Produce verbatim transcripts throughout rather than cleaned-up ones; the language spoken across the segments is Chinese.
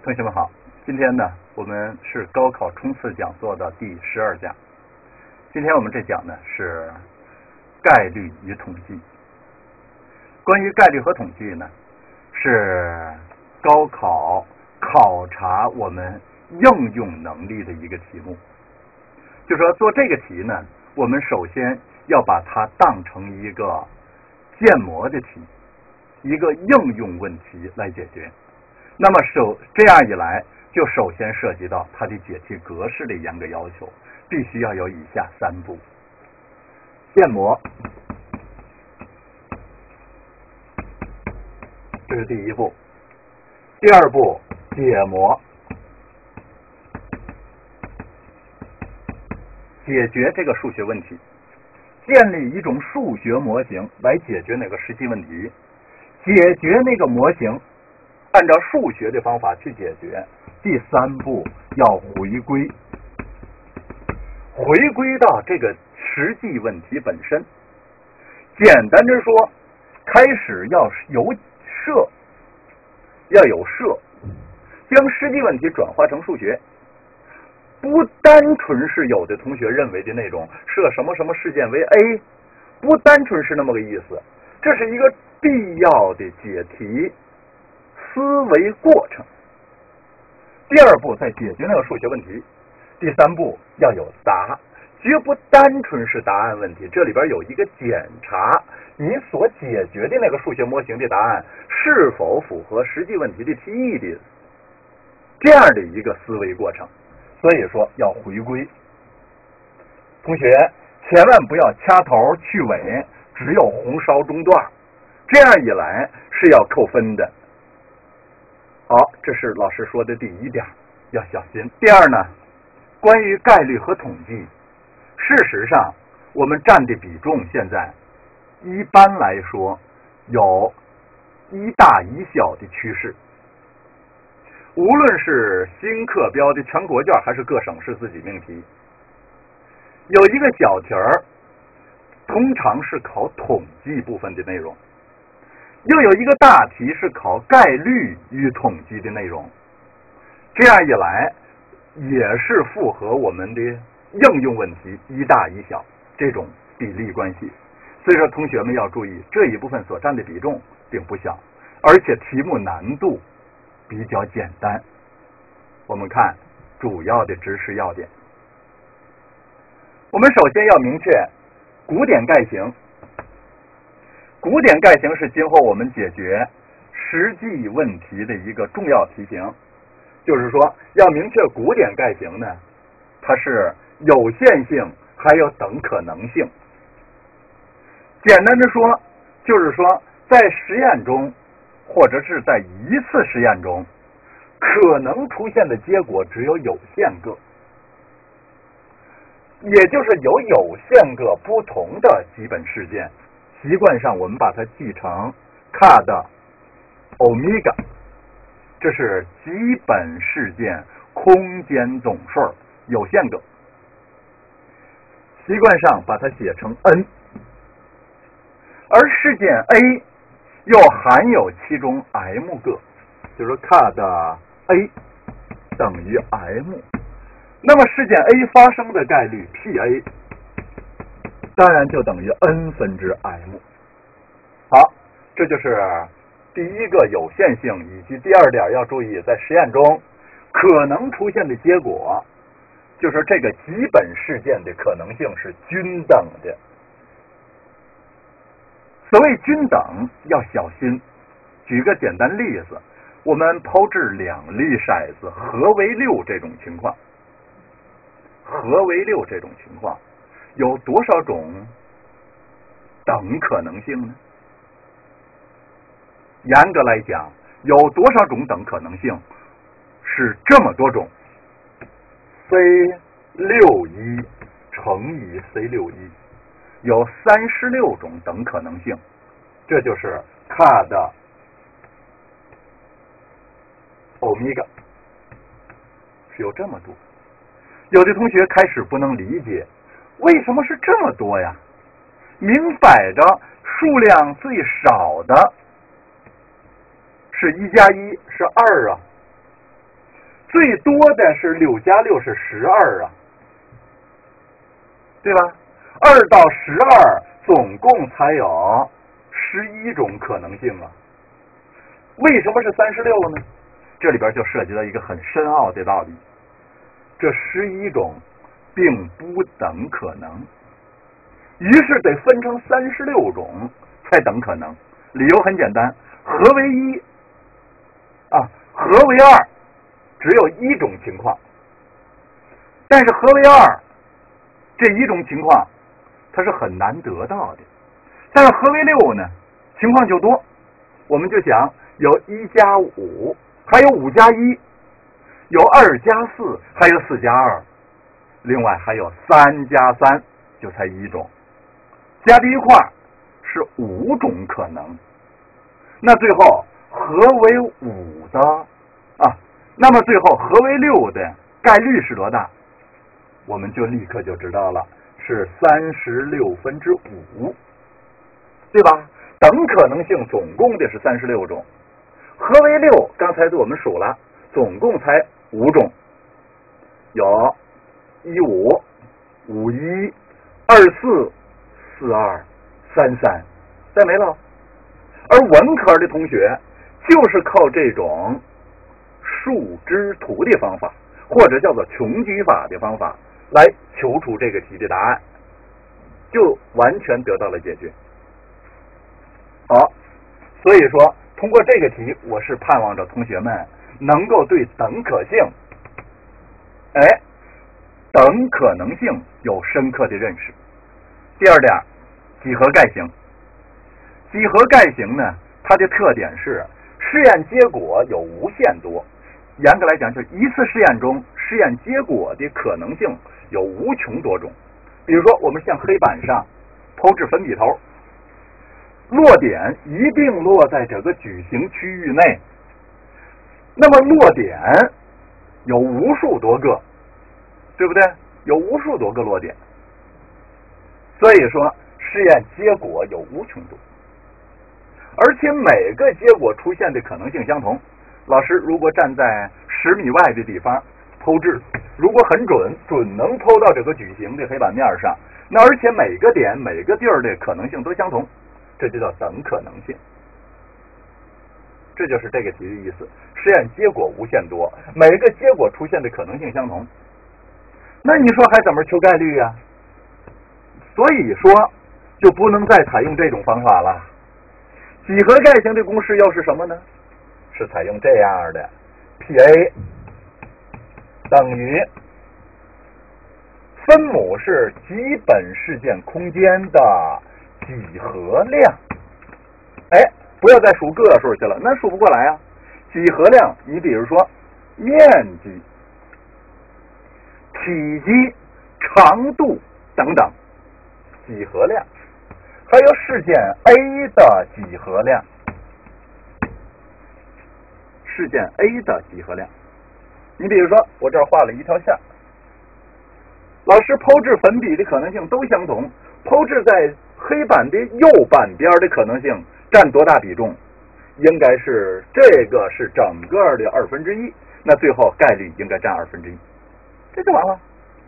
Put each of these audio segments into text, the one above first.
同学们好，今天呢，我们是高考冲刺讲座的第十二讲。今天我们这讲呢是概率与统计。关于概率和统计呢，是高考考察我们应用能力的一个题目。就说做这个题呢，我们首先要把它当成一个建模的题，一个应用问题来解决。那么首这样一来，就首先涉及到它的解题格式的严格要求，必须要有以下三步：建模，这是第一步；第二步，解模，解决这个数学问题，建立一种数学模型来解决那个实际问题，解决那个模型按照数学的方法去解决。第三步要回归，回归到这个实际问题本身。简单的说，开始要有设，要有设，将实际问题转化成数学。不单纯是有的同学认为的那种设什么什么事件为 A， 不单纯是那么个意思，这是一个必要的解题思维过程。第二步在解决那个数学问题，第三步要有答，绝不单纯是答案问题，这里边有一个检查你所解决的那个数学模型的答案是否符合实际问题的题意的这样的一个思维过程。所以说要回归，同学千万不要掐头去尾，只有红烧中段，这样一来是要扣分的。好，这是老师说的第一点，要小心。第二呢，关于概率和统计，事实上我们占的比重现在一般来说有一大一小的趋势。无论是新课标的全国卷还是各省市自己命题，有一个小题儿通常是考统计部分的内容，又有一个大题是考概率与统计的内容。这样一来也是符合我们的应用问题一大一小这种比例关系。所以说同学们要注意，这一部分所占的比重并不小，而且题目难度比较简单。我们看主要的知识要点。我们首先要明确古典概型。古典概型是今后我们解决实际问题的一个重要题型。就是说要明确古典概型呢，它是有限性还有等可能性。简单的说，就是说在实验中或者是在一次实验中，可能出现的结果只有有限个，也就是有有限个不同的基本事件。习惯上我们把它记成 k 的欧米伽，这是基本事件空间总数有限个，习惯上把它写成 n。而事件 A 又含有其中 m 个，就是 k 的 A 等于 m， 那么事件 A 发生的概率 P_A 当然就等于 n 分之 m。 好，这就是第一个有限性，以及第二点要注意，在实验中可能出现的结果，就是这个基本事件的可能性是均等的。所谓均等要小心。举个简单例子，我们抛掷两粒骰子，和为六这种情况，和为六这种情况有多少种等可能性呢？严格来讲，有多少种等可能性？是这么多种 ，C 六一乘以 C 六一，有三十六种等可能性，这就是 k 的欧米伽，是有这么多。有的同学开始不能理解，为什么是这么多呀？明摆着数量最少的是一加一是二啊， 最多的是六加六是十二啊，对吧？二到十二总共才有十一种可能性啊。为什么是三十六呢？这里边就涉及到一个很深奥的道理，这十一种并不等可能，于是得分成三十六种才等可能。理由很简单，和为一啊，和为二只有一种情况，但是和为二这一种情况它是很难得到的，但是和为六呢情况就多。我们就想有一加五，还有五加一，有二加四，还有四加二，另外还有三加三，就才一种，加在一块是五种可能。那最后和为五的啊，那么最后和为六的概率是多大？我们就立刻就知道了，是三十六分之五，对吧？等可能性总共的是三十六种，和为六刚才我们数了，总共才五种，有一五、五一、二四、四二、三三，再没了。而文科的同学就是靠这种树枝图的方法，或者叫做穷举法的方法来求出这个题的答案，就完全得到了解决。好，所以说通过这个题，我是盼望着同学们能够对等可性，哎，等可能性有深刻的认识。第二点，几何概型。几何概型呢，它的特点是试验结果有无限多，严格来讲，就是一次试验中试验结果的可能性有无穷多种。比如说，我们像黑板上投掷粉笔头，落点一定落在这个矩形区域内，那么落点有无数多个，对不对？有无数多个落点，所以说试验结果有无穷多，而且每个结果出现的可能性相同。老师如果站在十米外的地方投掷，如果很准，准能投到这个矩形的黑板面上，那而且每个点每个地儿的可能性都相同，这就叫等可能性。这就是这个题的意思，实验结果无限多，每个结果出现的可能性相同。那你说还怎么求概率呀？所以说就不能再采用这种方法了。几何概型的公式又是什么呢？是采用这样的 P A 等于分母是基本事件空间的几何量。哎，不要再数个数去了，那数不过来啊。几何量，你比如说面积、体积、长度等等，几何量。还有事件 A 的几何量，事件 A 的几何量。你比如说，我这儿画了一条线，老师抛掷粉笔的可能性都相同，抛掷在黑板的右半边的可能性占多大比重？应该是这个是整个的二分之一，那最后概率应该占二分之一，这就完了。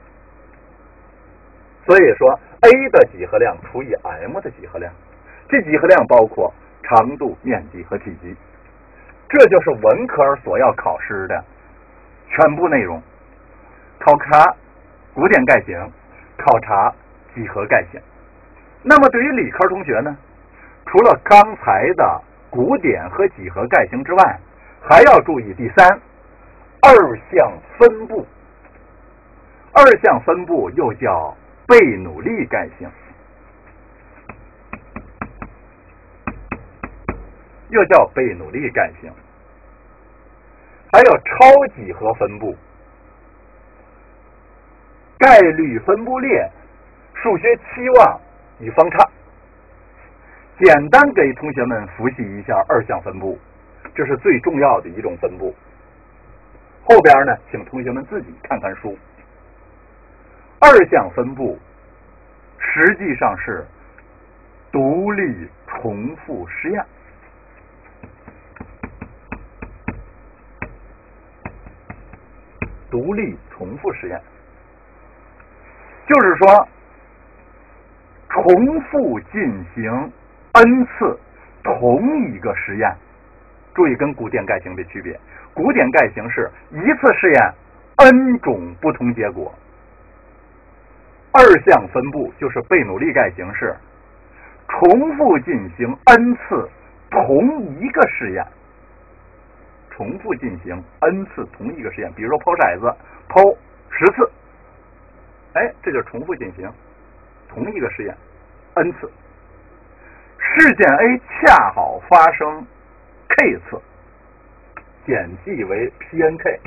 所以说 A 的几何量除以 M 的几何量，这几何量包括长度、面积和体积，这就是文科所要考试的全部内容。考察古典概型，考察几何概型。那么对于理科同学呢，除了刚才的古典和几何概型之外，还要注意第三，二项分布。二项分布又叫贝努利概型，又叫贝努利概型，还有超几何分布、概率分布列、数学期望与方差。简单给同学们复习一下二项分布，这是最重要的一种分布。后边呢，请同学们自己看看书。二项分布实际上是独立重复实验。 独立重复实验，就是说重复进行 n 次同一个实验。注意跟古典概型的区别，古典概型是一次试验 n 种不同结果，二项分布就是贝努利概型是重复进行 n 次同一个试验，重复进行 n 次同一个实验。比如说抛骰子抛十次，哎，这就重复进行同一个实验 n 次。事件 A 恰好发生 k 次，简记为 P N K。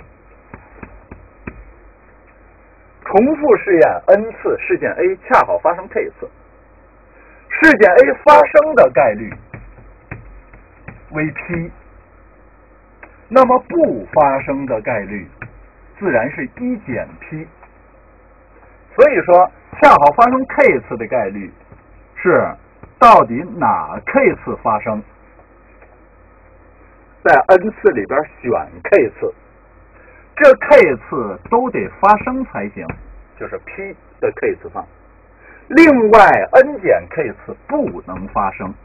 重复试验 n 次，事件 A 恰好发生 k 次，事件 A 发生的概率为 P， 那么不发生的概率自然是一减 P。所以说，恰好发生 k 次的概率是到底哪 k 次发生？在 n 次里边选 k 次，这 k 次都得发生才行，就是 P 的 k 次方。另外 n 减 k 次不能发生。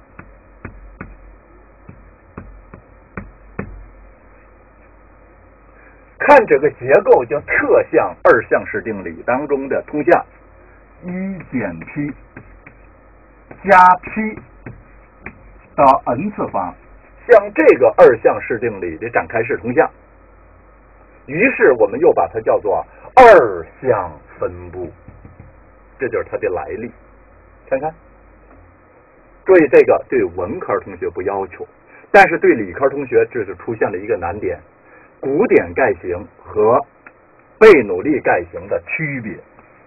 看这个结构叫特项二项式定理当中的通项，一减 P 加 P 到 n 次方，像这个二项式定理的展开式通项，于是我们又把它叫做二项分布，这就是它的来历。看看，注意这个对文科同学不要求，但是对理科同学这就出现了一个难点：古典概型和贝努利概型的区别。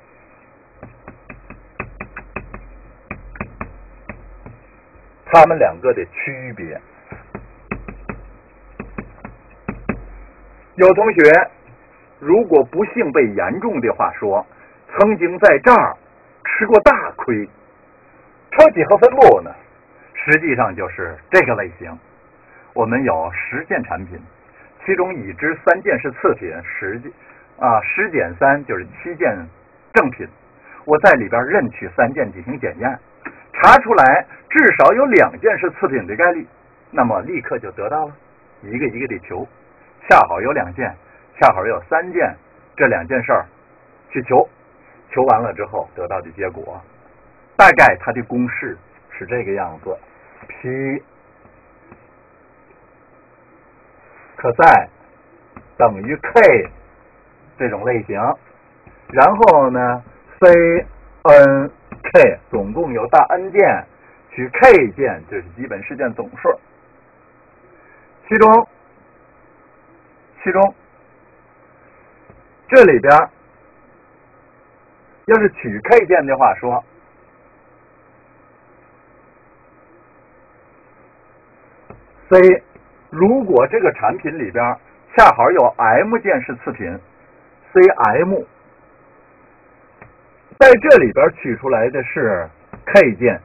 它们两个的区别，有同学如果不幸被严重的话说，曾经在这儿吃过大亏，超几何分布呢？实际上就是这个类型。我们有十件产品，其中已知三件是次品，十件啊十减三就是七件正品。我在里边任取三件进行检验，查出来至少有两件是次品的概率，那么立刻就得到了。一个一个的求，恰好有两件，恰好有三件，这两件事儿去求，求完了之后得到的结果，大概它的公式是这个样子 ：P 可在等于 K 这种类型，然后呢 C N K 总共有大 N 件，取 K 件就是基本事件总数，其中其中这里边要是取 K 件的话说，C 如果这个产品里边恰好有 M 件是次品 ，C M 在这里边取出来的是 K 件，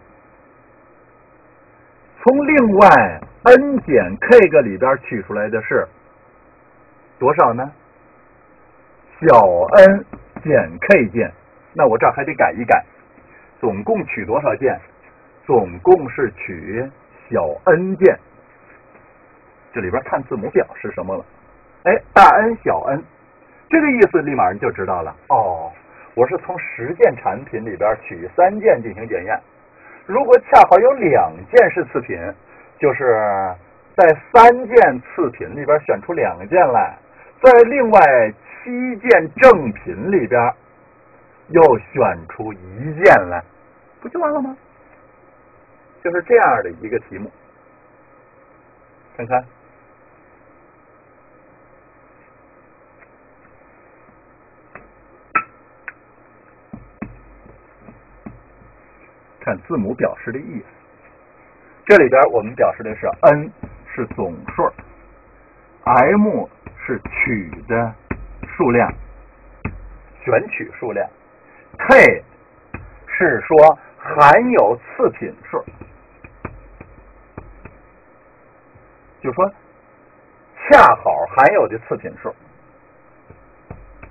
从另外 N 减 K 个里边取出来的是多少呢？小 n 减 K 件，那我这儿还得改一改，总共取多少件？总共是取小 n 件。这里边看字母表是什么了？哎，大 N 小 n， 这个意思立马人就知道了。哦，我是从十件产品里边取三件进行检验，如果恰好有两件是次品，就是在三件次品里边选出两件来，在另外七件正品里边又选出一件来，不就完了吗？就是这样的一个题目，看看。看字母表示的意思，这里边我们表示的是 n 是总数 ，m 是取的数量，选取数量 ，k 是说含有次品数，就说恰好含有的次品数。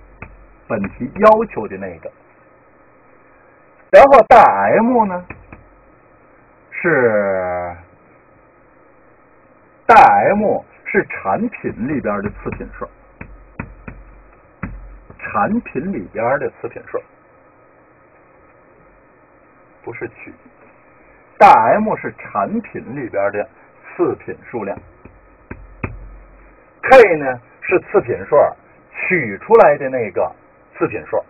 本题要求的那个。然后大 M 呢是大 M 是产品里边的次品数，产品里边的次品数，不是取。大 M 是产品里边的次品数量 ，K 呢是次品数取出来的那个次品数。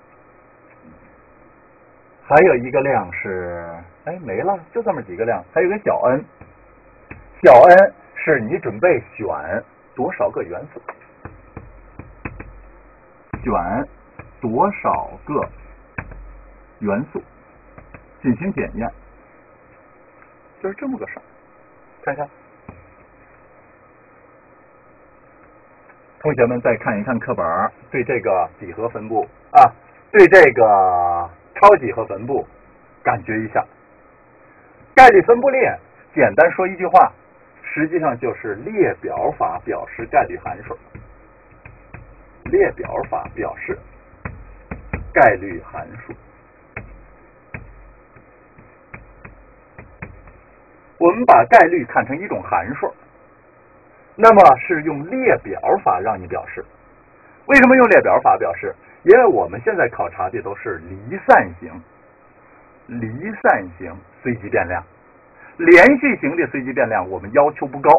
还有一个量是，哎，没了，就这么几个量。还有个小 n， 小 n 是你准备选多少个元素，选多少个元素进行检验，就是这么个事儿。看看，同学们再看一看课本，对这个几何分布啊，对这个超几何分布感觉一下。概率分布列简单说一句话，实际上就是列表法表示概率函数，列表法表示概率函数。我们把概率看成一种函数，那么是用列表法让你表示。为什么用列表法表示？因为我们现在考察的都是离散型、离散型随机变量，连续型的随机变量我们要求不高。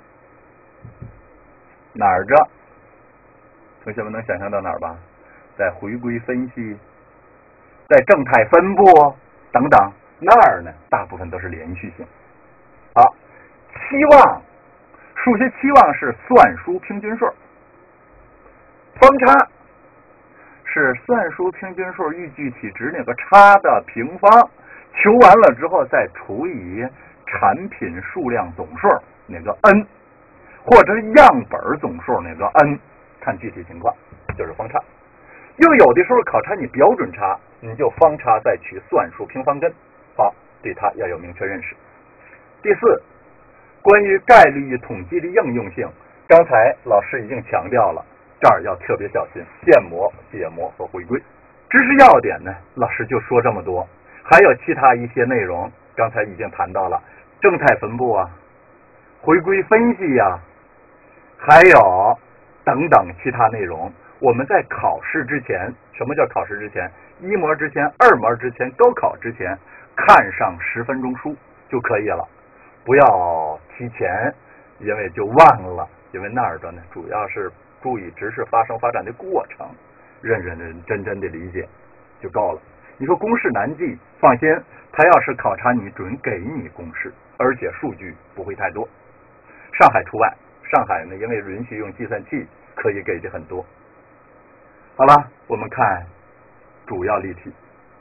哪儿着？同学们能想象到哪儿吧？在回归分析，在正态分布等等，那儿呢大部分都是连续性。好，期望，数学期望是算术平均数，方差是算术平均数与具体值那个差的平方，求完了之后再除以产品数量总数那个 n， 或者样本总数那个 n， 看具体情况就是方差。又有的时候考察你标准差，你就方差再取算术平方根。好，对它要有明确认识。第四，关于概率与统计的应用性，刚才老师已经强调了，这儿要特别小心建模、解模和回归。知识要点呢，老师就说这么多，还有其他一些内容，刚才已经谈到了正态分布啊、回归分析呀、啊，还有等等其他内容。我们在考试之前，什么叫考试之前？一模之前、二模之前、高考之前，看上十分钟书就可以了，不要提前，因为就忘了。因为那儿的呢，主要是注意知识发生发展的过程，认认真真的理解就够了。你说公式难记，放心，他要是考察你，准给你公式，而且数据不会太多。上海除外，上海呢，因为允许用计算器，可以给的很多。好了，我们看主要例题。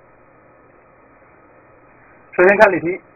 首先看例题，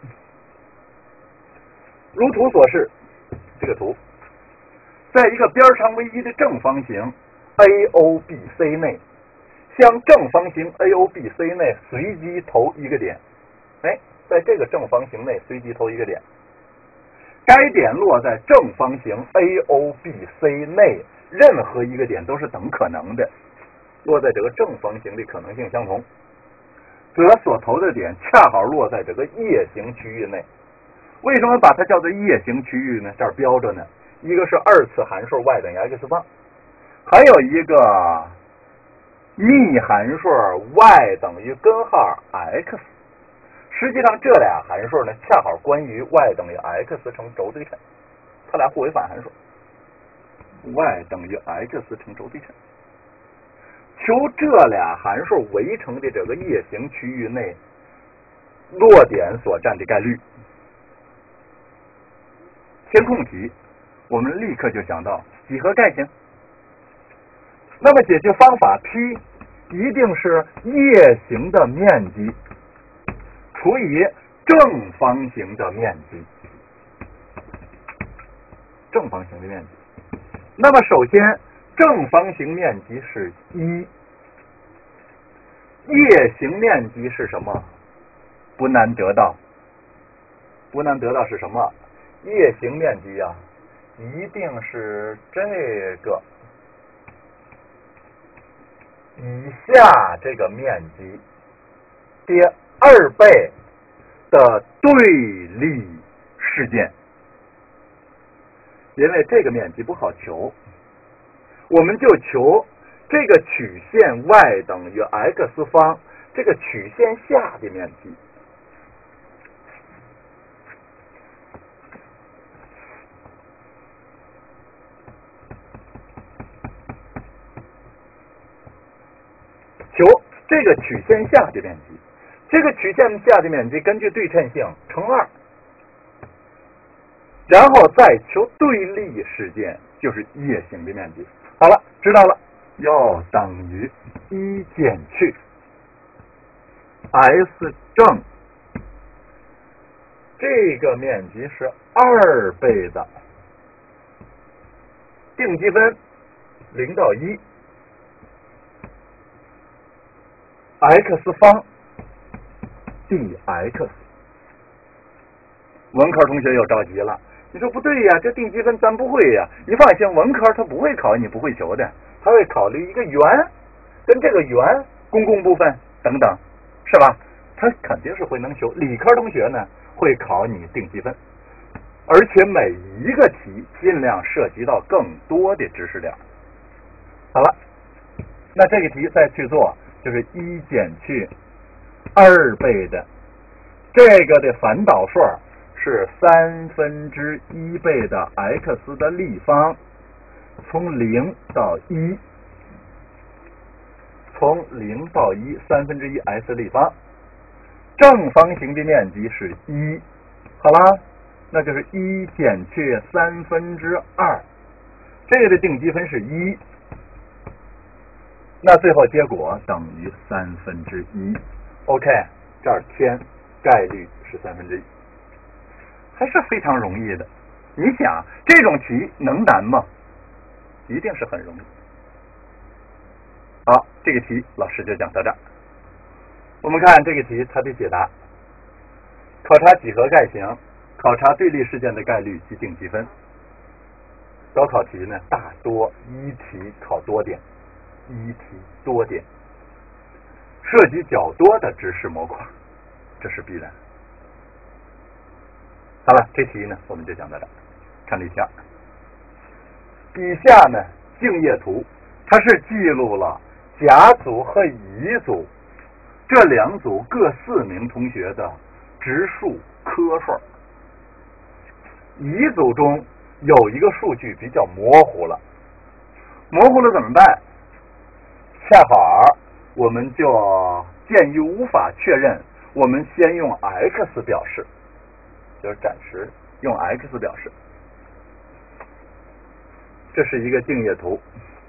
如图所示，这个图在一个边长为一的正方形 A O B C 内，向正方形 A O B C 内随机投一个点。哎，在这个正方形内随机投一个点，该点落在正方形 A O B C 内任何一个点都是等可能的，落在这个正方形的可能性相同，则所投的点恰好落在这个叶形区域内。为什么把它叫做叶形区域呢？这儿标着呢，一个是二次函数 y 等于 x 方，还有一个幂函数 y 等于根号 x。实际上这俩函数呢，恰好关于 y 等于 x 乘轴对称，它俩互为反函数。y 等于 x 乘轴对称，求这俩函数围成的这个叶形区域内落点所占的概率。填空题，我们立刻就想到几何概型。那么解决方法 P 一定是叶形的面积除以正方形的面积，正方形的面积。那么首先正方形面积是一，叶形面积是什么？不难得到，不难得到是什么？叶形面积啊，一定是这个以下这个面积的二倍的对立事件。因为这个面积不好求，我们就求这个曲线 y 等于 x 方这个曲线下的面积。求这个曲线下的面积，这个曲线下的面积根据对称性乘二，然后再求对立事件，就是叶形的面积。好了，知道了，要等于一减去 s 正，这个面积是二倍的定积分零到一。x 方 dx。 文科同学又着急了，你说不对呀，这定积分咱不会呀。你放心，文科他不会考你不会求的，他会考虑一个圆跟这个圆公共部分等等，是吧？他肯定是会能求。理科同学呢会考你定积分，而且每一个题尽量涉及到更多的知识点。好了，那这个题再去做，就是一减去二倍的这个的反导数是三分之一倍的 x 的立方，从零到一，从零到一，三分之一 s 立方，正方形的面积是一。好了，那就是一减去三分之二，这个的定积分是一。那最后结果等于三分之一。OK， 这儿填概率是三分之一，还是非常容易的。你想这种题能难吗？一定是很容易。好，这个题老师就讲到这儿。我们看这个题它的解答：考察几何概型，考察对立事件的概率及定积分。高考题呢，大多一题考多点。一题多点，涉及较多的知识模块，这是必然。好了，这题呢我们就讲到这儿。看例题二，以下呢竞业图，它是记录了甲组和乙组这两组各四名同学的植树科数。乙组中有一个数据比较模糊了，模糊了怎么办？恰好我们就鉴于无法确认，我们先用 x 表示，就是暂时用 x 表示。这是一个竞业图。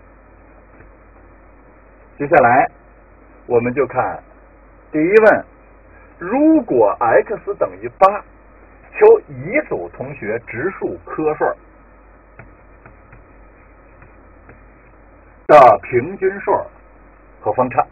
接下来我们就看第一问，如果 x 等于八，求乙组同学植树科数的平均数和方差。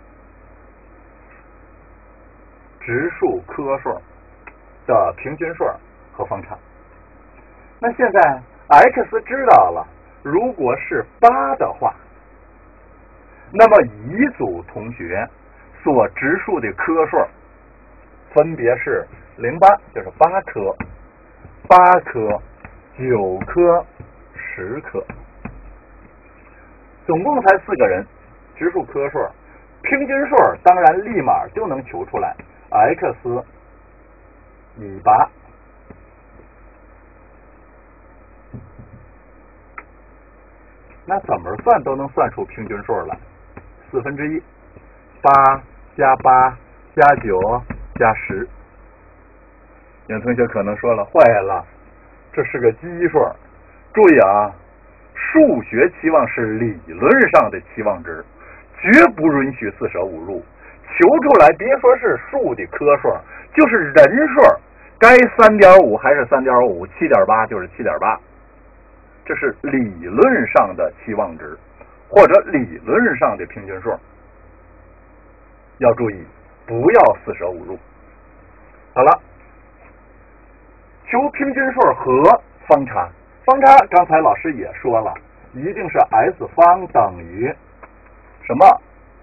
植树科数的平均数和方差。那现在 x 知道了，如果是八的话，那么乙组同学所植树的科数分别是零八，就是八棵，八棵，九棵，十棵，总共才四个人。植树科数，平均数当然立马就能求出来 ，x 以八。那怎么算都能算出平均数来，四分之一，八加八加九加十。有同学可能说了，坏了，这是个奇数。注意啊，数学期望是理论上的期望值，绝不允许四舍五入。求出来别说是数的科数，就是人数，该 三点五 还是 三点五， 七点八 就是 七点八， 这是理论上的期望值或者理论上的平均数。要注意不要四舍五入。好了，求平均数和方差。方差刚才老师也说了，一定是 s 方等于什么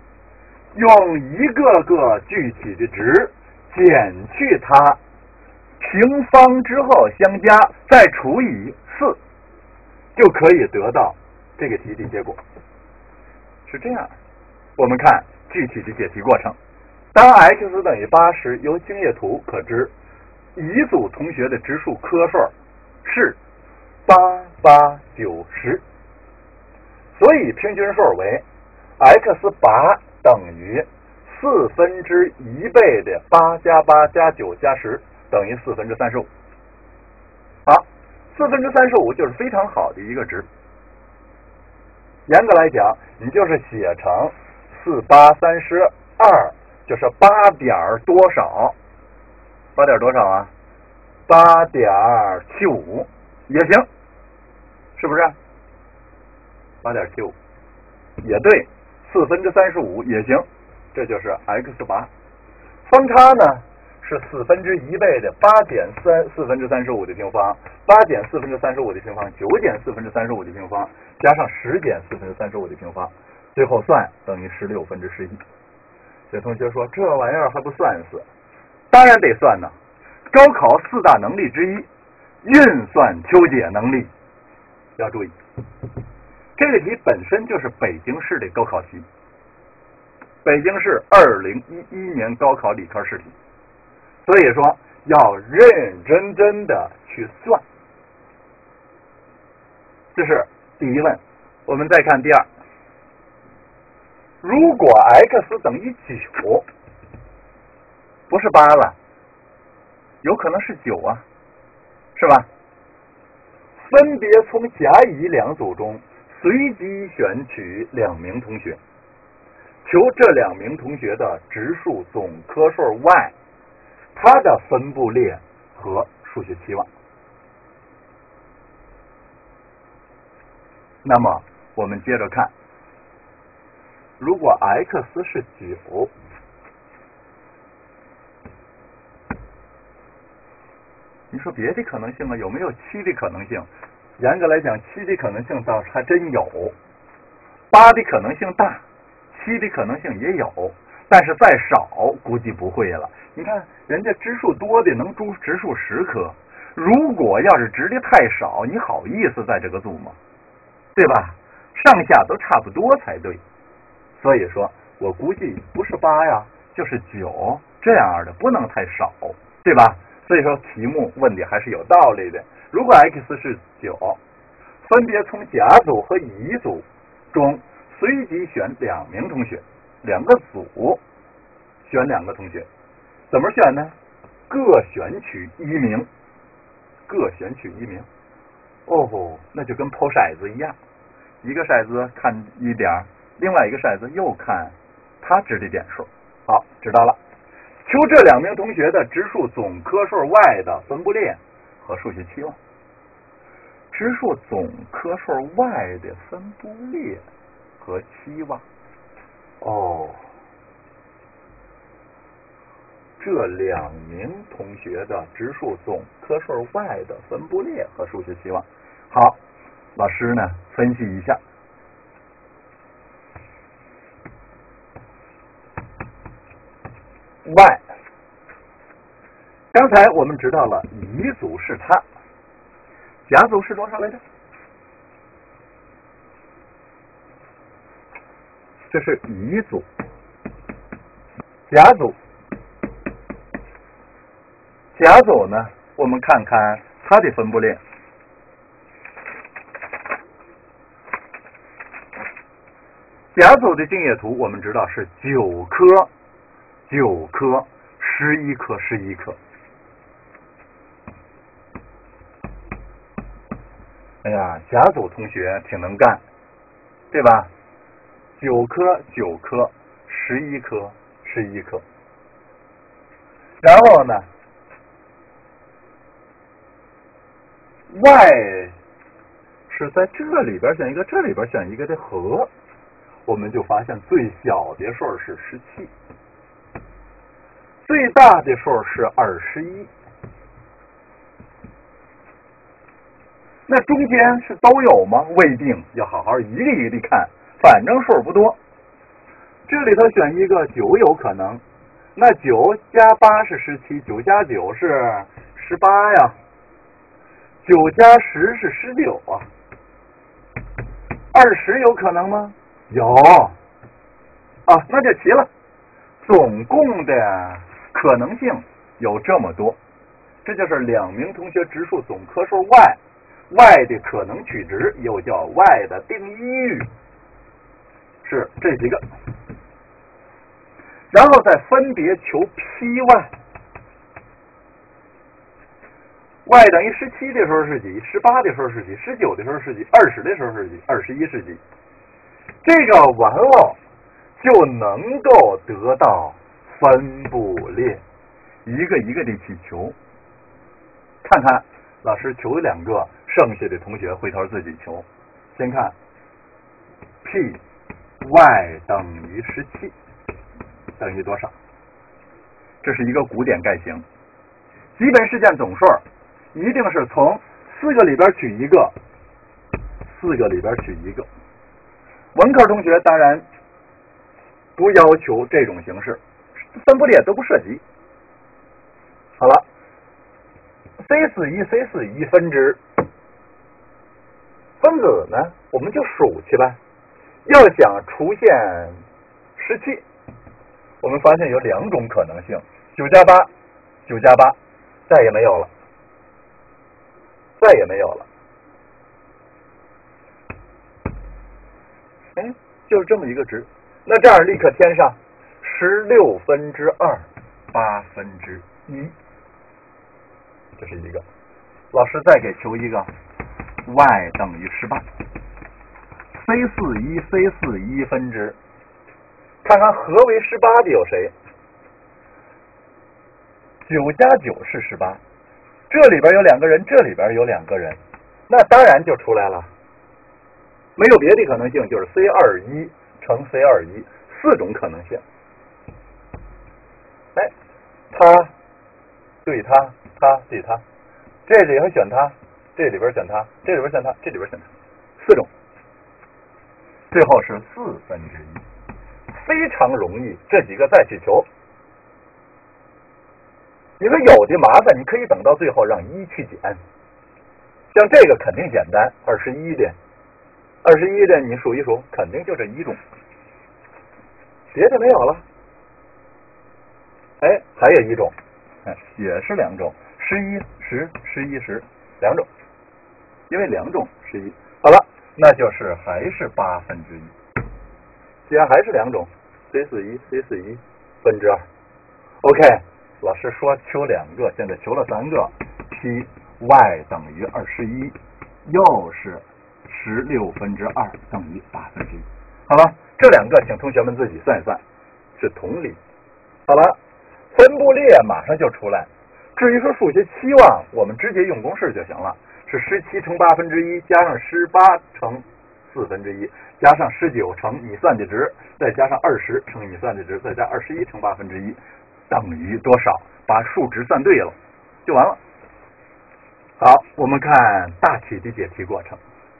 用一个个具体的值减去它，平方之后相加，再除以四，就可以得到这个题的结果。是这样，我们看具体的解题过程。当 x 等于八时，由经液图可知，乙组同学的直数科数是八八九十，所以平均数为 x 八等于四分之一倍的八加八加九加十，等于四分之三十五。好，四分之三十五就是非常好的一个值。严格来讲，你就是写成四八三十二，就是八点多少？八点多少啊？八点七五也行，是不是？八点七五也对，四分之三十五也行，这就是 x 八。方差呢是四分之一倍的八减三四分之三十五的平方，八减四分之三十五的平方，九减四分之三十五的平方，加上十减四分之三十五的平方，最后算等于十六分之十一。有同学说这玩意儿还不算死？当然得算呢。高考四大能力之一，运算求解能力，要注意。这个题本身就是北京市的高考题，北京市二零一一年高考理科试题，所以说要认认真真的去算。这是第一问。我们再看第二，如果 x 等于九，不是八了，有可能是九啊，是吧？分别从甲乙两组中随机选取两名同学，求这两名同学的直数总科数 y， 它的分布列和数学期望。那么我们接着看，如果 x 是九，你说别的可能性啊，有没有七的可能性？严格来讲，七的可能性倒是还真有，八的可能性大，七的可能性也有，但是再少估计不会了。你看人家直数多的能出直数十颗，如果要是直的太少，你好意思在这个组吗？对吧？上下都差不多才对。所以说我估计不是八呀，就是九，这样的不能太少，对吧？所以说题目问的还是有道理的。如果 x 是九，分别从甲组和乙组中随机选两名同学，两个组选两个同学，怎么选呢？各选取一名，各选取一名。哦，那就跟抛骰子一样，一个骰子看一点，另外一个骰子又看它值的点数。好，知道了。求这两名同学的直数总科数 y 的分布列和数学期望。直数总科数 y 的分布列和期望。哦，这两名同学的直数总科数 y 的分布列和数学期望。好，老师呢分析一下。y， 刚才我们知道了乙组是它，甲组是多少来着？这是乙组，甲组，甲组呢，我们看看它的分布列。甲组的静液图我们知道是九颗。九颗，十一颗，十一颗。哎呀，甲组同学挺能干，对吧？九颗，九颗，十一颗，十一颗。然后呢 ，y 是在这里边选一个，这里边选一个的和，我们就发现最小的数是十七。最大的数是二十一，那中间是都有吗？未定，要好好一个一个的看，反正数不多。 这里头选一个九有可能，那九加八是十七，九加九是十八呀，九加十是十九啊。二十有可能吗？有啊，那就齐了。总共的可能性有这么多，这就是两名同学直数总科数 y，y 的可能取值又叫 y 的定义域，是这几个。然后再分别求 Py，y 等于十七的时候是几？十八的时候是几？十九的时候是几？二十的时候是几？二十一是几？这个完了就能够得到分布列，一个一个的去求。看看老师求两个，剩下的同学回头自己求。先看 Py 等于十七等于多少？这是一个古典概型，基本事件总数一定是从四个里边取一个，四个里边取一个。文科同学当然不要求这种形式，分布列都不涉及。好了 ，C 四一 C 四一分之分子呢，我们就数去呗。要想出现十七，我们发现有两种可能性：九加八，九加八，再也没有了，再也没有了。哎，就是这么一个值。那这样立刻添上十六分之二，八分之一，这是一个。老师再给求一个 y 等于十八 ，c 四一 c 四一分之，看看何为十八的有谁？九加九是十八，这里边有两个人，这里边有两个人，那当然就出来了。没有别的可能性，就是 C 二一乘 C 二一，四种可能性。哎，他对他，他对他，这里头选他，这里边选他，这里边选他，这里边选他，四种，最后是四分之一，非常容易。这几个再去求，你说有的麻烦，你可以等到最后让一去减，像这个肯定简单，二十一的。二十一的你数一数，肯定就这一种，别的没有了。哎，还有一种，哎，也是两种，十一十，十一十，两种，因为两种十一。好了，那就是还是八分之一。既然还是两种 ，C 四一 C 四一分之二。OK， 老师说求两个，现在求了三个 ，Py 等于二十一，又是十六分之二等于八分之一。好了，这两个请同学们自己算一算，是同理。好了，分布列马上就出来。至于说数学期望，我们直接用公式就行了，是十七乘八分之一加上十八乘四分之一加上十九乘你算的值，再加上二十乘你算的值，再加二十一乘八分之一等于多少？把数值算对了就完了。好，我们看大题的解题过程。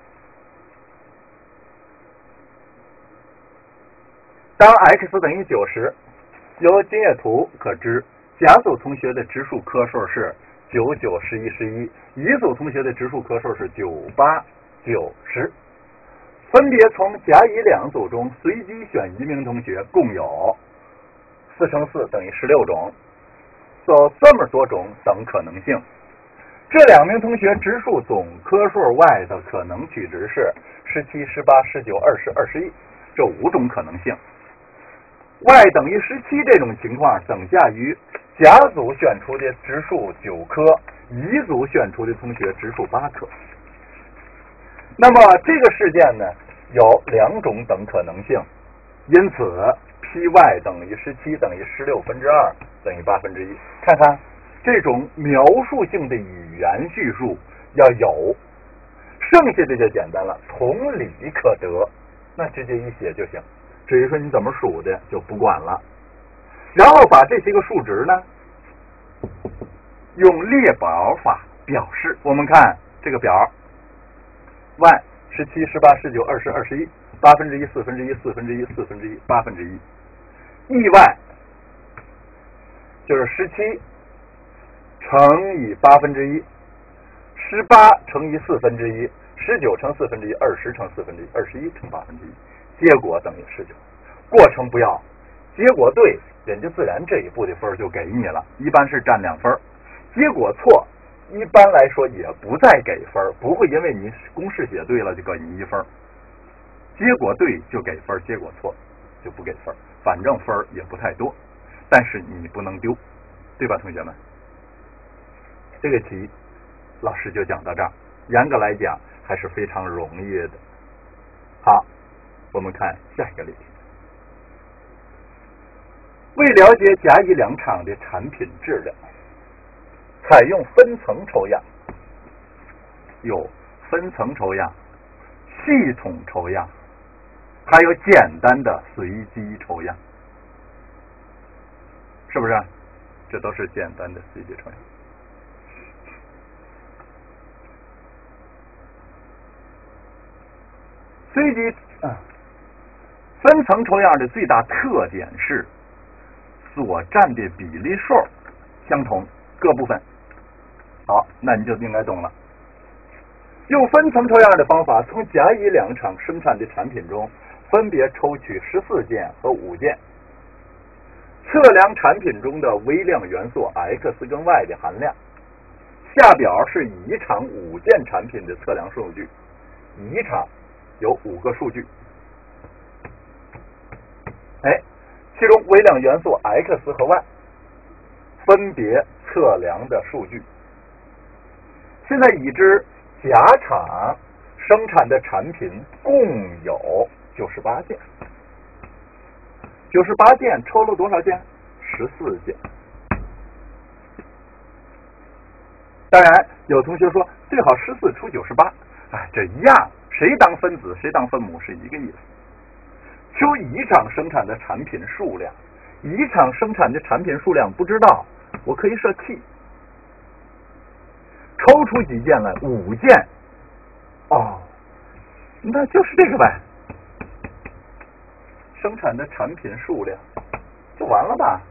当 x 等于九十，由经验图可知，甲组同学的直数科数是九、九、十一、十一，乙组同学的直数科数是九、八、九、十。分别从甲、乙两组中随机选一名同学，共有四乘四等于十六种，有这么多种等可能性。这两名同学直数总科数 y 的可能取值是十七、十八、十九、二十、二十一，这五种可能性。y 等于十七这种情况等价于甲组选出的直数九颗，乙组选出的同学直数八颗。那么这个事件呢，有两种等可能性，因此 Py 等于十七等于十六分之二等于八分之一。看看这种描述性的语言叙述要有，剩下的就简单了，同理可得，那直接一写就行。至于说你怎么数的就不管了。然后把这些个数值呢，用列表法表示。我们看这个表 y 十七、十八、十九、二十、二十一，八分之一、四分之一、四分之一、四分之一、八分之一。 意外就是十七乘以八分之一，十八乘以四分之一，十九乘四分之一，二十乘四分之一，二十一乘八分之一，结果等于十九。过程不要，结果对，人家自然这一步的分就给你了，一般是占两分。结果错，一般来说也不再给分，不会因为你公式写对了就给你一分。结果对就给分，结果错就不给分，反正分也不太多，但是你不能丢，对吧，同学们？这个题老师就讲到这儿，严格来讲还是非常容易的。好，我们看下一个例题。为了解甲乙两厂的产品质量，采用分层抽样，有分层抽样、系统抽样，还有简单的随机抽样，是不是？这都是简单的随机抽样。随机啊，分层抽样的最大特点是所占的比例数相同，各部分。好，那你就应该懂了。用分层抽样的方法，从甲乙两厂生产的产品中分别抽取十四件和五件，测量产品中的微量元素 X 跟 Y 的含量。下表是乙厂五件产品的测量数据，乙厂有五个数据，哎，其中微量元素 X 和 Y 分别测量的数据。现在已知甲厂生产的产品共有九十八件，九十八件抽了多少件？十四件。当然，有同学说最好十四除九十八，哎，这一样，谁当分子谁当分母是一个意思。求乙厂生产的产品数量，乙厂生产的产品数量不知道，我可以设 T， 抽出几件来？五件。哦，那就是这个呗。生产的产品数量就完了吧？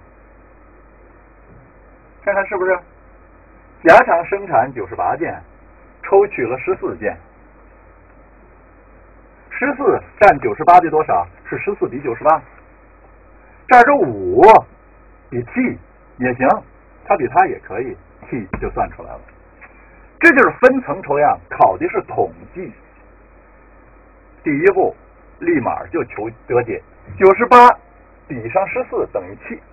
看看是不是？甲厂生产九十八件，抽取了十四件，十四占九十八的多少？是十四比九十八。这儿这五比 T 也行，它比它也可以 ，T 就算出来了。这就是分层抽样，考的是统计。第一步立马就求得解，九十八比上十四等于七，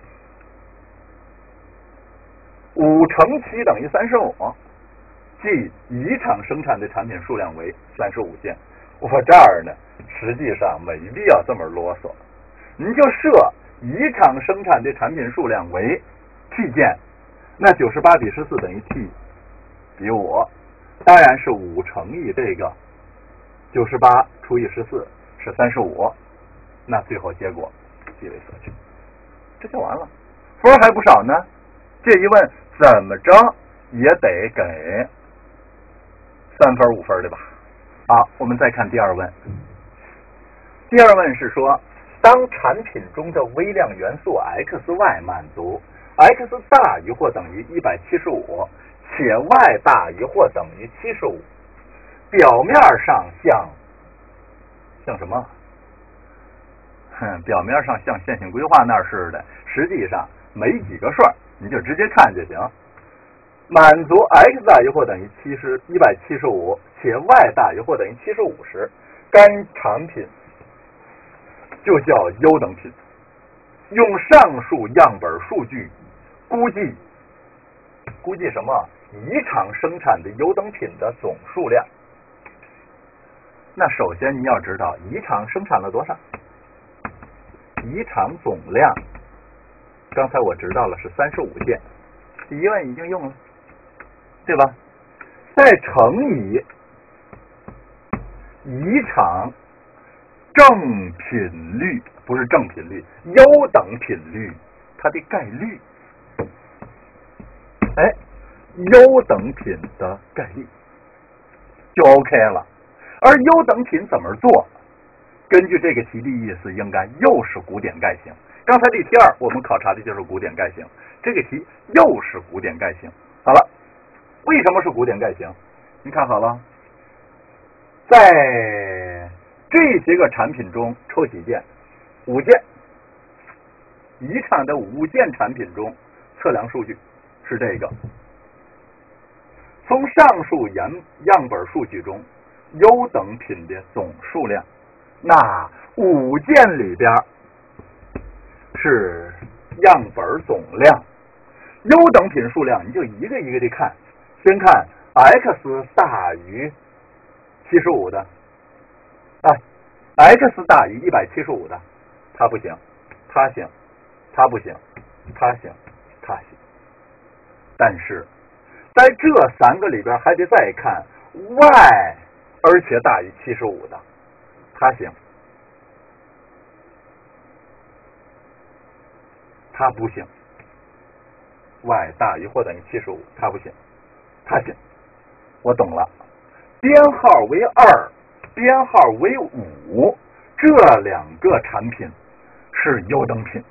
五乘七等于三十五，即乙厂生产的产品数量为三十五件。我这儿呢，实际上没必要这么啰嗦，你就设乙厂生产的产品数量为 T 件，那九十八比十四等于 T 比五，当然是五乘以这个九十八除以十四是三十五，那最后结果即为所取，这就完了。分还不少呢，这一问怎么着也得给三分五分的吧。好，我们再看第二问。第二问是说，当产品中的微量元素 X、Y 满足 X 大于或等于一百七十五，且 Y 大于或等于七十五，表面上像像什么？哼，表面上像线性规划那似的，实际上没几个数，你就直接看就行。满足 X 大于或等于七十一百七十五，且 Y 大于或等于七十五时，该产品就叫优等品。用上述样本数据估计估计什么？乙厂生产的优等品的总数量。那首先你要知道乙厂生产了多少？乙厂总量，刚才我知道了是三十五件，第一问已经用了，对吧？再乘以乙厂正品率，不是正品率，优等品率，它的概率。哎，优等品的概率就 OK 了。而优等品怎么做？根据这个题的意思，应该又是古典概型， 刚才这题二我们考察的就是古典概型，这个题又是古典概型。好了，为什么是古典概型？你看好了，在这些个产品中抽几件，五件，一场的五件产品中测量数据是这个。从上述样样本数据中，优等品的总数量，那五件里边是样本总量，优等品数量你就一个一个的看，先看 x 大于七十五的，啊 x 大于一百七十五的，它不行，它行，它不行，它行，它行。但是在这三个里边还得再看 y 而且大于七十五的，它行，它不行。y 大于或等于七十五，它不行，它行。我懂了，编号为二，编号为五，这两个产品是优等品，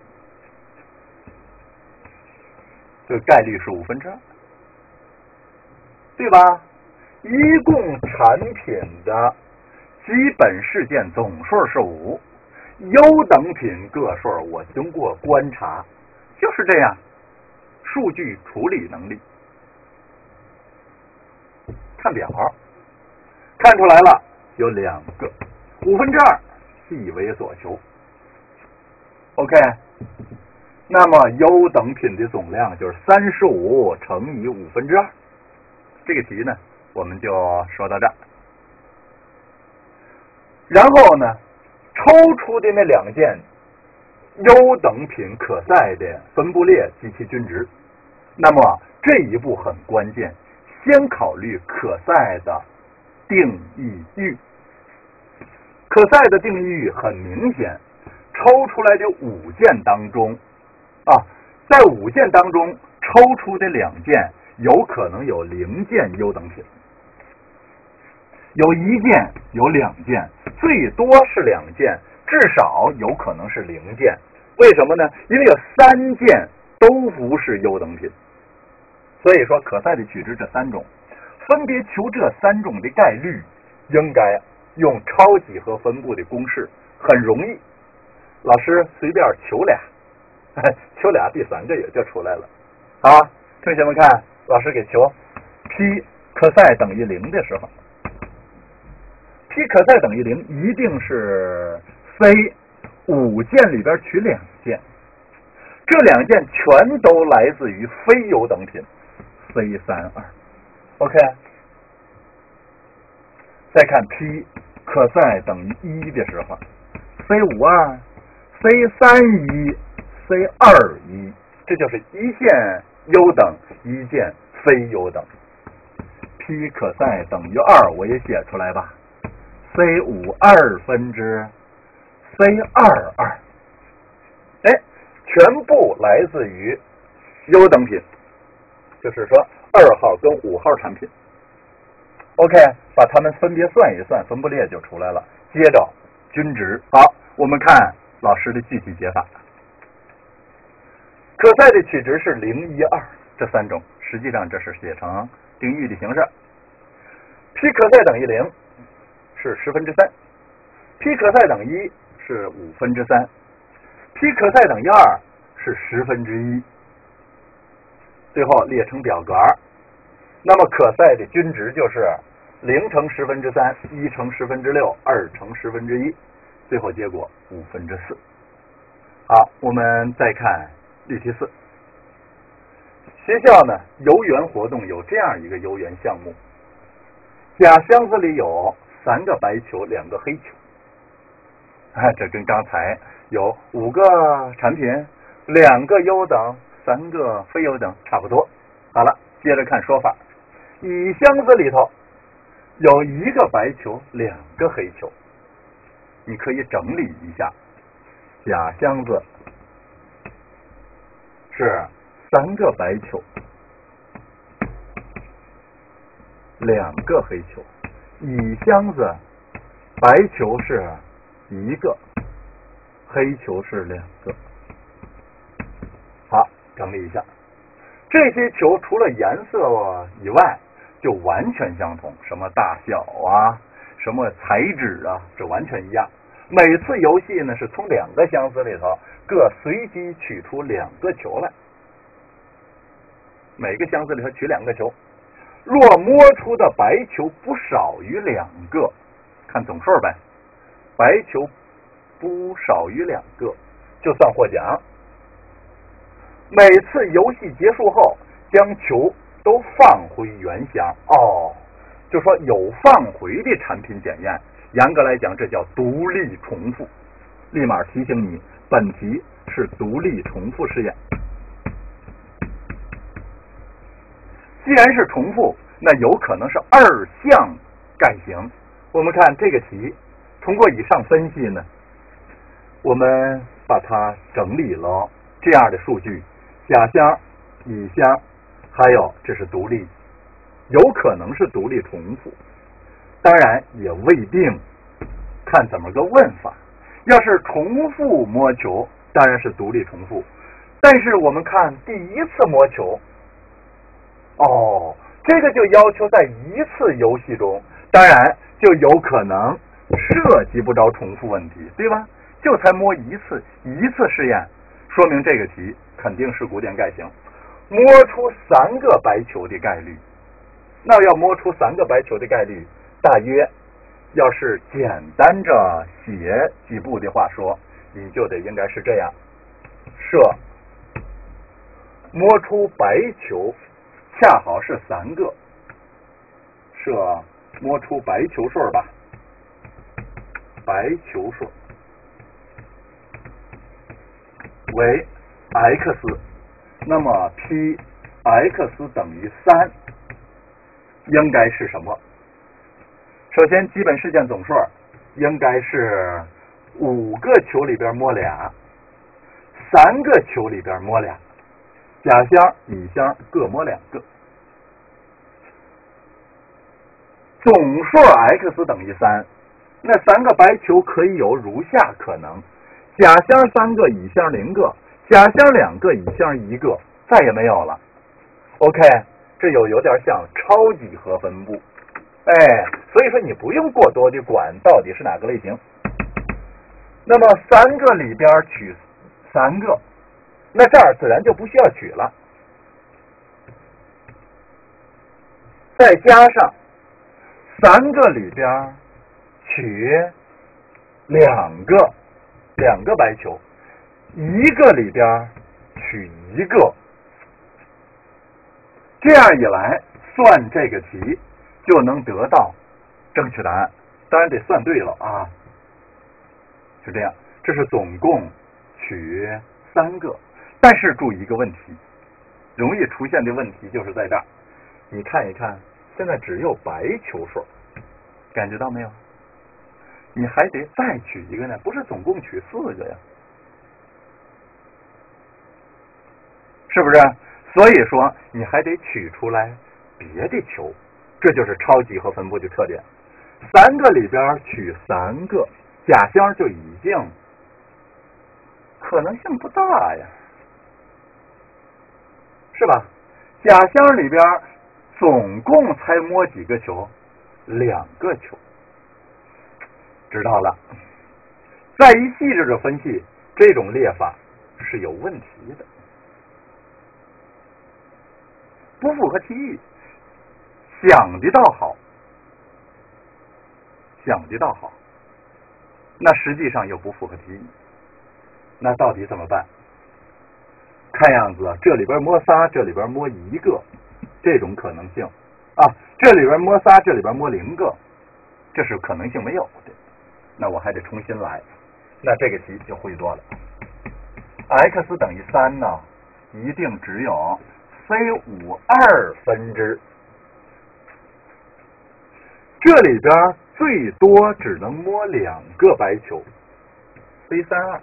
这个概率是五分之二，对吧？一共产品的基本事件总数是五，优等品个数我经过观察就是这样，数据处理能力。看表，看出来了，有两个，五分之二，细为所求。OK， 那么优等品的总量就是三十五乘以五分之二。这个题呢，我们就说到这儿。然后呢，抽出的那两件优等品可赛的分布列及其均值，那么这一步很关键，先考虑可赛的定义域。可赛的定义域很明显，抽出来的五件当中啊，在五件当中抽出的两件有可能有零件优等品，有一件有两件，最多是两件，至少有可能是零件。为什么呢？因为有三件都不是优等品。所以说可赛的取值这三种，分别求这三种的概率，应该用超几何分布的公式，很容易。老师随便求俩，求俩第三个也就出来了。好，同学们看，老师给求 P 可赛等于零的时候 ，P 可赛等于零一定是 C 五件里边取两件，这两件全都来自于非优等品。C 三二 ，OK。再看 P 可赛等于一的时候 ，C 五二、C 三一、C 二一，这就是一件优等，一件非优等。P 可赛等于二，我也写出来吧 ，C 五二分之 C 二二，哎，全部来自于优等品。就是说二号跟五号产品 ，OK， 把它们分别算一算，分布列就出来了。接着均值，好，我们看老师的具体解法。可赛的取值是零、一、二这三种，实际上这是写成定义的形式。P 可赛等于零是十分之三 ，P 可赛等于一是五分之三 ，P 可赛等于二是十分之一。最后列成表格，那么可赛的均值就是零乘十分之三，一乘十分之六，二乘十分之一，最后结果五分之四。好，我们再看例题四。学校呢游园活动有这样一个游园项目，甲箱子里有三个白球，两个黑球。啊，这跟刚才有五个产品，两个优等，三个非优等差不多。好了，接着看说法。乙箱子里头有一个白球，两个黑球。你可以整理一下，甲箱子是三个白球，两个黑球。乙箱子白球是一个，黑球是两个。 整理一下，这些球除了颜色以外，就完全相同，什么大小啊，什么材质啊，这完全一样。每次游戏呢是从两个箱子里头各随机取出两个球来，每个箱子里头取两个球，若摸出的白球不少于两个，看总数呗，白球不少于两个就算获奖。每次游戏结束后，将球都放回原箱。哦，就说有放回的产品检验，严格来讲这叫独立重复。立马提醒你，本题是独立重复试验。既然是重复，那有可能是二项概型。我们看这个题，通过以上分析呢，我们把它整理了这样的数据：甲箱、乙箱，还有这是独立，有可能是独立重复，当然也未定，看怎么个问法。要是重复摸球，当然是独立重复，但是我们看第一次摸球，哦，这个就要求在一次游戏中，当然就有可能涉及不着重复问题，对吧？就才摸一次，一次试验，说明这个题肯定是古典概型。摸出三个白球的概率，那要摸出三个白球的概率，大约要是简单着写几步的话说，你就得应该是这样：设摸出白球恰好是三个，设摸出白球数吧，白球数为 x， 那么 p x 等于三应该是什么？首先基本事件总数应该是五个球里边摸俩，三个球里边摸俩，甲箱、乙箱各摸两个，总数 x 等于三。那三个白球可以有如下可能：甲箱三个，乙箱零个，甲箱两个，乙箱一个，再也没有了。OK， 这有有点像超几何分布。哎，所以说你不用过多的管到底是哪个类型。那么三个里边取三个，那这儿自然就不需要取了。再加上三个里边取两个，两个白球，一个里边取一个，这样一来算这个题就能得到正确答案，当然得算对了啊。就这样，这是总共取三个，但是注意一个问题，容易出现的问题就是在这儿。你看一看，现在只有白球数，感觉到没有？你还得再取一个呢，不是总共取四个呀？是不是？所以说你还得取出来别的球，这就是超几何分布的特点。三个里边取三个，甲箱就已经可能性不大呀，是吧？甲箱里边总共才摸几个球？两个球。知道了。再一细致的分析，这种列法是有问题的，不符合题意。想的倒好，想的倒好，那实际上又不符合题意。那到底怎么办？看样子这里边摸仨，这里边摸一个，这种可能性啊，这里边摸仨，这里边摸零个，这是可能性没有的。那我还得重新来，那这个题就会多了。x 等于三呢，一定只有 c 五二分之，这里边最多只能摸两个白球 c 三二，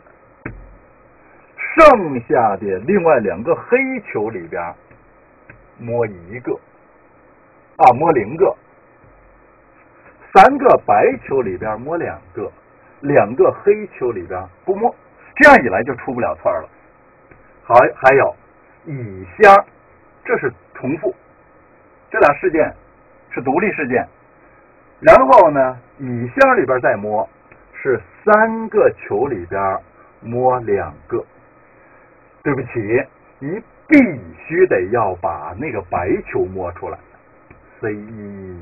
剩下的另外两个黑球里边摸一个啊，摸零个。三个白球里边摸两个，两个黑球里边不摸，这样一来就出不了错了。好，还有乙箱，这是重复，这俩事件是独立事件。然后呢，乙箱里边再摸，是三个球里边摸两个。对不起，你必须得要把那个白球摸出来。C 一，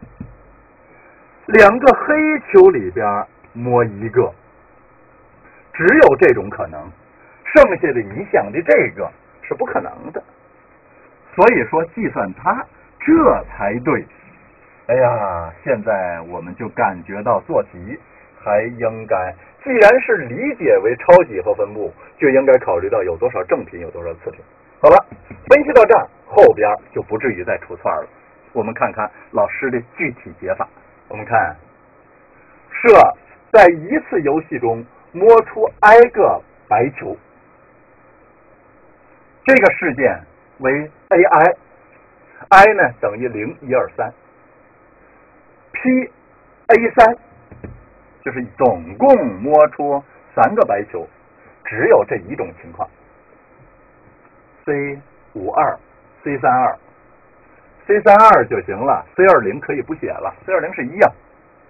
两个黑球里边摸一个，只有这种可能，剩下的你想的这个是不可能的。所以说计算它这才对。哎呀，现在我们就感觉到做题还应该，既然是理解为超几何分布，就应该考虑到有多少正品，有多少次品。好了，分析到这儿，后边就不至于再出错了。我们看看老师的具体解法。我们看，设在一次游戏中摸出挨个白球，这个事件为 A I，I 呢等于零、一、二、三 ，P A 三。就是总共摸出三个白球，只有这一种情况。C 五二 C 三二 C 三二就行了 ，C 二零可以不写了 ，C 二零是一呀。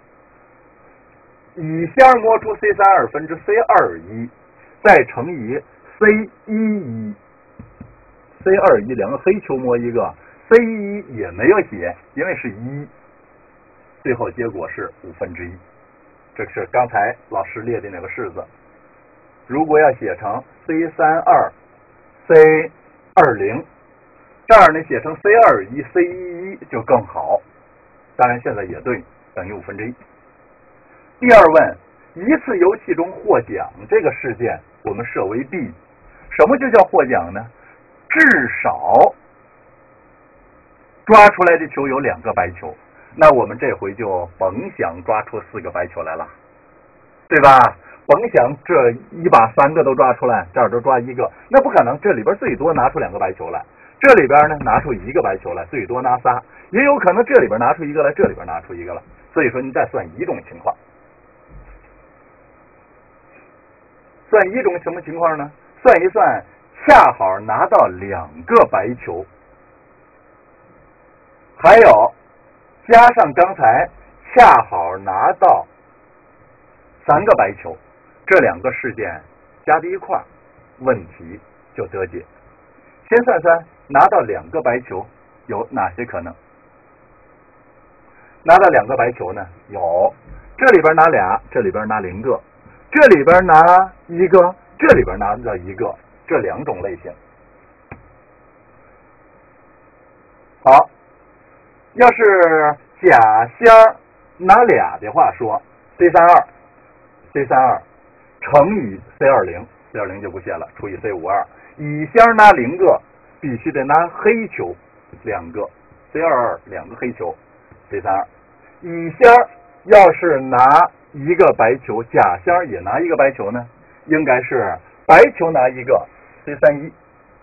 乙箱摸出 C 三二分之 C 二一，再乘以 C 一一 ，C 二一两个黑球摸一个 ，C 一也没有写，因为是一，最后结果是五分之一。这是刚才老师列的那个式子，如果要写成 C 三二 C 二零，这儿呢写成 C 二一 C 一一就更好。当然现在也对，等于五分之一。第二问，一次游戏中获奖这个事件，我们设为 B， 什么就叫获奖呢？至少抓出来的球有两个白球。那我们这回就甭想抓出四个白球来了，对吧？甭想这一把三个都抓出来，这儿都抓一个，那不可能。这里边最多拿出两个白球来，这里边呢拿出一个白球来，最多拿仨，也有可能这里边拿出一个来，这里边拿出一个来。所以说你再算一种情况，算一种什么情况呢？算一算，恰好拿到两个白球，还有加上刚才恰好拿到三个白球，这两个事件加在一块儿，问题就得解。先算算拿到两个白球有哪些可能？拿到两个白球呢？有这里边拿俩，这里边拿零个，这里边拿一个，这里边拿到一个，这两种类型。好。要是甲箱拿俩的话说 C 三二 C 三二乘以 C 二零 C 二零就不写了，除以 C 五二。乙箱拿零个，必须得拿黑球两个 C 二二两个黑球 C 三二。乙箱要是拿一个白球，甲箱也拿一个白球呢，应该是白球拿一个 C 三一。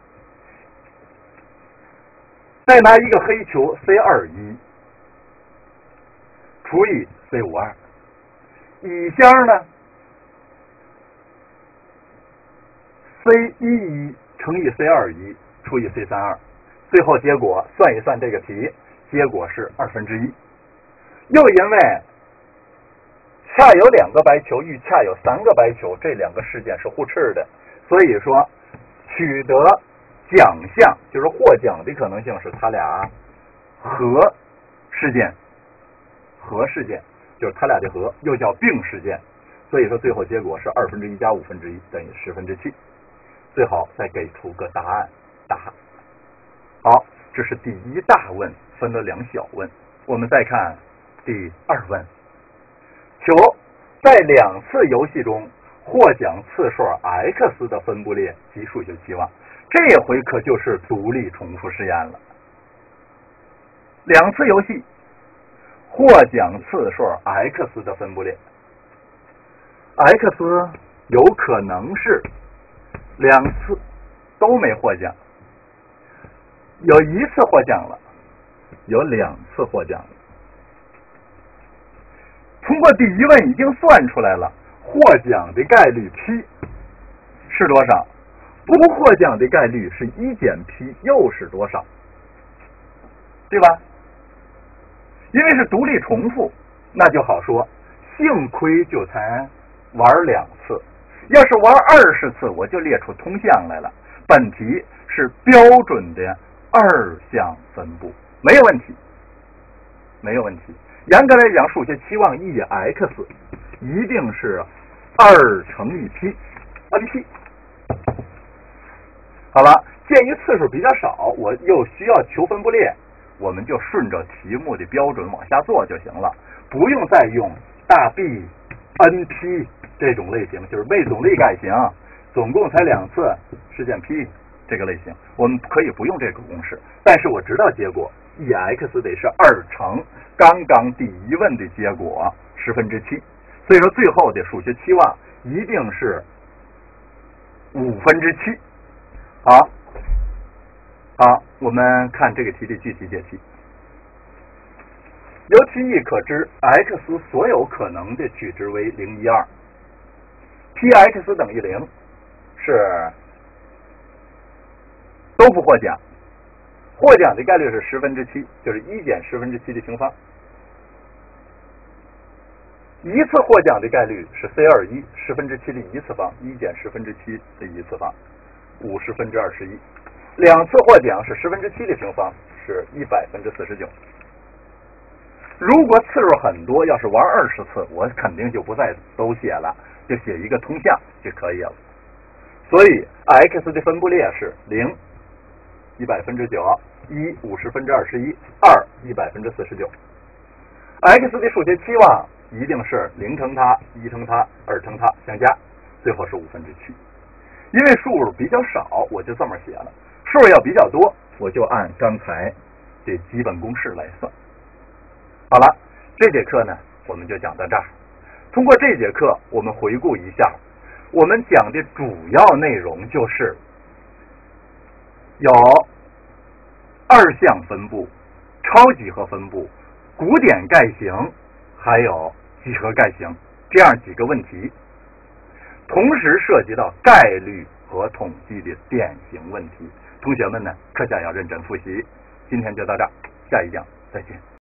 再拿一个黑球 C 二一除以 C 五二，乙箱呢 C 一一乘以 C 二一除以 C 三二，最后结果算一算这个题，结果是二分之一。又因为恰有两个白球与恰有三个白球这两个事件是互斥的，所以说取得奖项就是获奖的可能性是他俩和事件，和事件就是他俩的和，又叫并事件，所以说最后结果是二分之一加五分之一等于十分之七。最好再给出个答案答。好，这是第一大问，分了两小问。我们再看第二问，求在两次游戏中获奖次数 x 的分布列及数学期望。这回可就是独立重复实验了。两次游戏获奖次数 x 的分布列 ，x 有可能是两次都没获奖，有一次获奖了，有两次获奖了。通过第一问已经算出来了，获奖的概率 P 是多少？ 不获奖的概率是一减 P 又是多少？对吧？因为是独立重复，那就好说，幸亏就才玩两次，要是玩二十次，我就列出通项来了。本题是标准的二项分布，没有问题，没有问题。严格来讲，数学期望 e x 一定是二乘以 p， 二 p。好了，鉴于次数比较少，我又需要求分布列，我们就顺着题目的标准往下做就行了，不用再用大 B N P 这种类型，就是为总类概型，总共才两次事件 P 这个类型，我们可以不用这个公式，但是我知道结果 e x 得是二乘刚刚第一问的结果十分之七，所以说最后的数学期望一定是五分之七。好，好，我们看这个题的具体解题。由题意可知 x 所有可能的取值为零、一、二 ，p(x) 等于零是都不获奖，获奖的概率是十分之七，就是一减十分之七的平方。一次获奖的概率是 c 二一，十分之七的一次方，一减十分之七的一次方，五十分之二十一。两次获奖是十分之七的平方，是一百分之四十九。如果次数很多，要是玩二十次，我肯定就不再都写了，就写一个通项就可以了。所以 x 的分布列是零，一百分之九，一五十分之二十一，二一百分之四十九。x 的数学期望一定是零乘它，一乘它，二乘它相加，最后是五分之七。因为数比较少，我就这么写了；数要比较多，我就按刚才这基本公式来算。好了，这节课呢，我们就讲到这儿。通过这节课，我们回顾一下，我们讲的主要内容就是有二项分布、超几何分布、古典概型，还有几何概型这样几个问题，同时涉及到概率和统计的典型问题。同学们呢，课下要认真复习。今天就到这儿，下一讲再见。